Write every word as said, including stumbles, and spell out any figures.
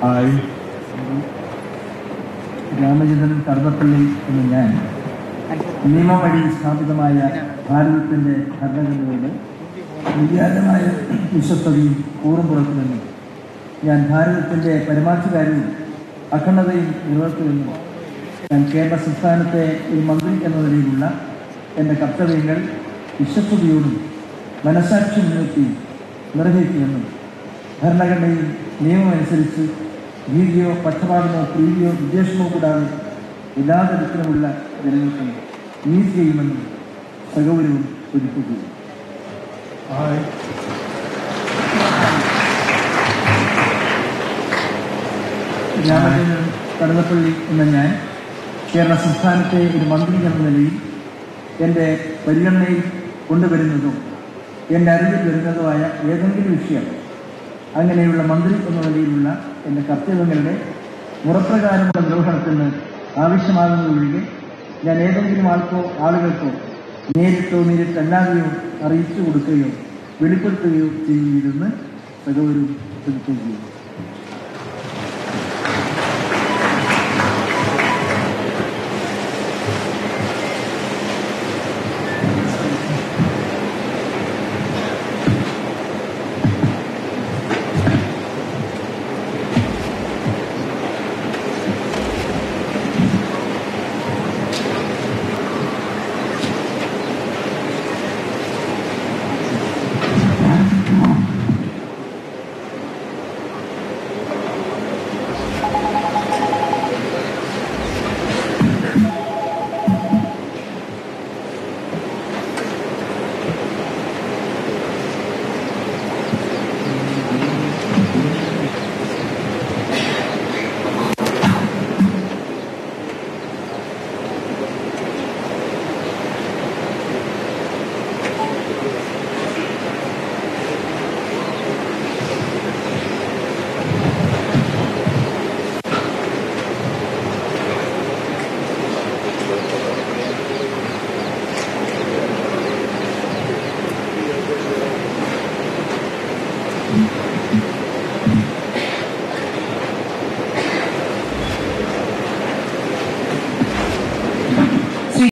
Hi, Ramachandran കറുതപ്പള്ളി എന്ന ഞാൻ നിയമം വഴി സ്ഥാപിതമായ ഭാരതത്തിൻ്റെ ഭരണഘടനയോട് നിര്യാതമായ വിശ്വസ്തതയും കൂറും പുറത്തുനിന്നും ഞാൻ ഭാരതത്തിൻ്റെ പരമാധികാരവും അഖണ്ഡതയും നിലനിർത്തുമെന്നും ഞാൻ കേരള സംസ്ഥാനത്തെ ഒരു മന്ത്രി എന്ന നിലയിലുള്ള എൻ്റെ കർത്തവ്യങ്ങൾ വിശ്വസ്തയോടും മനസാക്ഷി മുൻനിർത്തി നിർവഹിക്കുമെന്നും ഭരണഘടനയിൽ നിയമമനുസരിച്ച് ഭീതിയോ പക്ഷപാതമോ പ്രീതിയോ വിദ്വേഷമോ കൂടാതെ എല്ലാ തരത്തിലുമുള്ള ജനങ്ങൾക്കും നീതി ചെയ്യുമെന്നും സഗൗരവം ഒരുക്കുകയും. രാമചന്ദ്രൻ കറുതപ്പള്ളി എന്ന ഞാൻ കേരള സംസ്ഥാനത്തെ ഒരു മന്ത്രി എന്ന നിലയിൽ എൻ്റെ പരിഗണനയിൽ കൊണ്ടുവരുന്നതോ എൻ്റെ അറിവിൽ വരുന്നതുമായ ഏതെങ്കിലും വിഷയം അങ്ങനെയുള്ള മന്ത്രി എന്ന നിലയിലുള്ള എൻ്റെ കർത്തവ്യങ്ങളുടെ മുറപ്രകാരമുള്ള നിർവഹണത്തിന് ആവശ്യമാകുന്നതൊഴികെ ഞാൻ ഏതെങ്കിലും ആൾക്കോ ആളുകൾക്കോ നേരിട്ടോ നേരിട്ടല്ലാതെയോ അറിയിച്ചു കൊടുക്കുകയോ വെളിപ്പെടുത്തുകയോ ചെയ്യുന്നതെന്ന് സഗൗരവം ശ്രദ്ധിക്കുകയും.